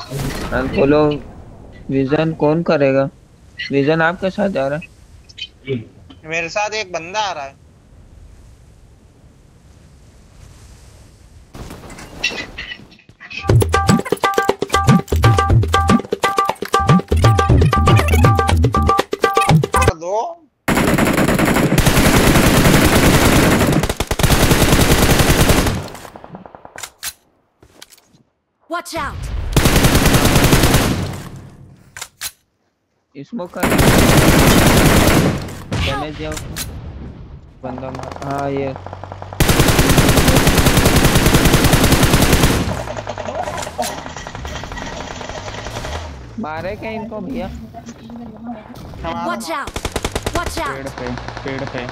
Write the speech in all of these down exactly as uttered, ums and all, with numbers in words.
खोलो। विजन कौन करेगा? विजन आपके साथ जा रहा है? मेरे साथ एक बंदा आ रहा है। दो Watch out! स्मोक कर डैमेज दिया उसको। बंदा मार। हाँ ये मारे क्या इनको भैया? हमारा Watch मार। out! Watch पेड़ out! पे पेड़ पे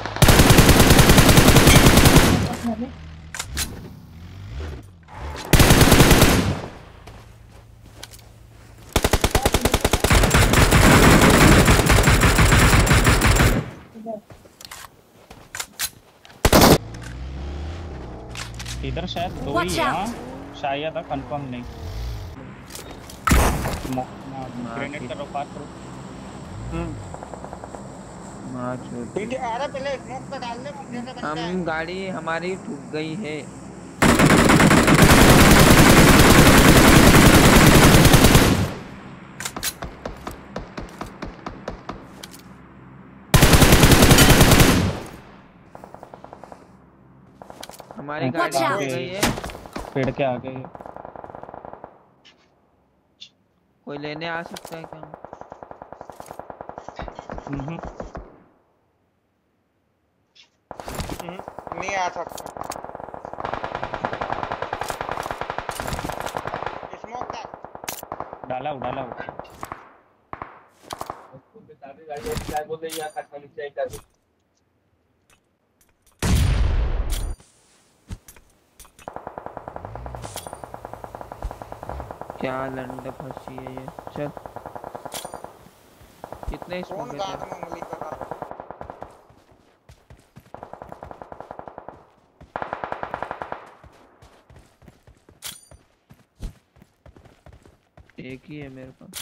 इधर शायद दो ही Watch है। out! हाँ शायद है, कंफर्म नहीं। मार ग्रेनेड के करो, पार करो। हम्म मार छोड़। पीछे अरे पहले स्मोक पे डाल दे, पीछे से बंदे हम आएंगे। गाड़ी हमारी ठुक गई है। हमारी पेड़ गाड़ी के Watch ठुक out! आगे, गई है। पेड़ के आगे। कोई लेने आ सकता है क्या? हम्म हम्म, नहीं आ सकता। स्मोक डाल। डाला हूँ डाला हूँ। क्या लंड फंसी है ये। चल कितने कौन स्मोक है गाद तेरे? में उंगली कर रहा है? एक ही है मेरे पास।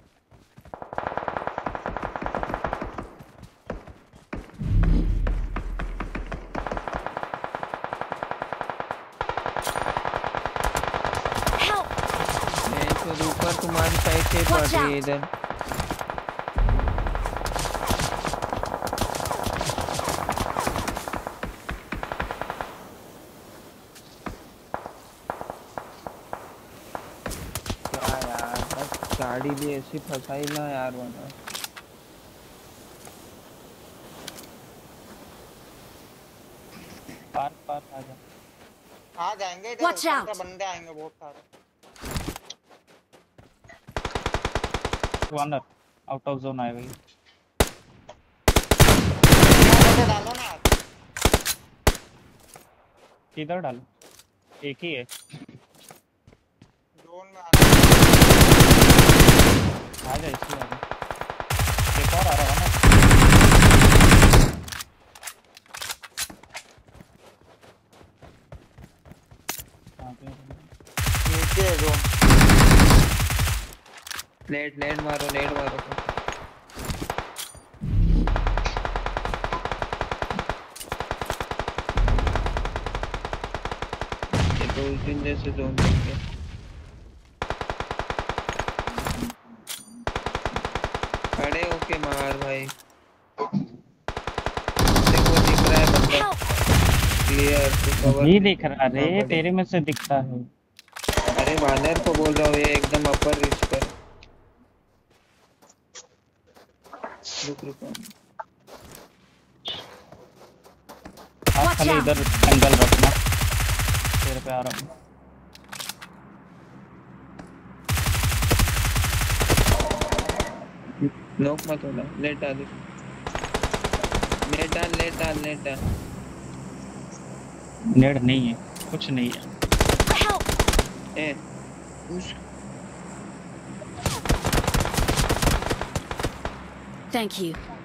Help! मैं तो ऊपर तुम्हारी साइड से पड़ Watch रही है out! इधर। क्या यार, बस गाड़ी भी ऐसी फंसाई ना यार वरना। पार पार आ जा। आ जाएंगे इधर, Watch ऊपर से out! बंदे आएंगे बहुत सारे। टू अंदर, आउट ऑफ जोन आएगा ये। स्मोक पे डालो ना यार। किधर डालो? एक ही है। जोन में आना। आ जा इसी आ जा। एक और आ रहा है ना। हाँ, पे है। नीचे है जोन। नेट नेट मारो नेट मारो। ये तो उस दिन जैसे जोन करके खड़े होके मार भाई। देखो दिख रहा है बंदा Help! क्लियर तो कवर नहीं नहीं दिख रहा करना रे, पड़े। तेरे में से दिखता है। अरे वानर को बोल रहा हूँ, ये एकदम अपर रिच पर। रुक रुक। आप Watch खाली out! इधर एंगल रखना, तेरे पे आ रहा हूँ। नोक मत होना। नेट डाल नेट डाल नेट डाल नेट डाल। नेड नहीं है, कुछ नहीं है। Help! ए उस Thank you.